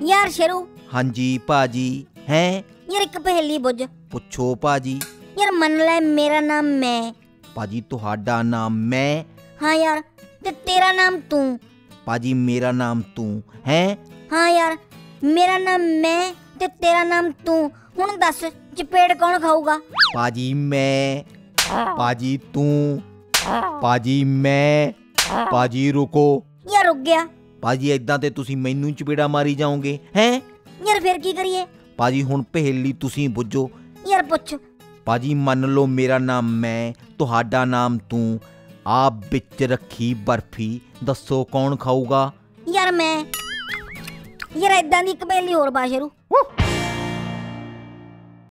यार शेरू। हाँ जी भाजी। हैं यार एक पहेली बुझ। पुछो भाजी। यार मन ले मेरा नाम मैं। भाजी तुहाडा नाम मैं। हाँ यार ते तेरा नाम तू। भाजी मेरा नाम तू है। हाँ यार मेरा नाम मैं ते तेरा नाम तू। हुण दस चपेड़ कौन खाऊगा? भाजी मैं, भाजी तू, भाजी मैं। भाजी रुको। यार रुक गया। भाजी इदां ते तुसी मैनू चपेड़ा मारी जाओगे हैं। यार फिर की करिए? भाजी हुण पहेली तुसी बुझो। यार पुछ। भाजी मन लो मेरा नाम मैं, तुहाडा नाम तू, आप बिच रखी बर्फी, दसो कौन खाऊगा? यार मैं। यार इदां दी एक पहेली होर पा शेरू।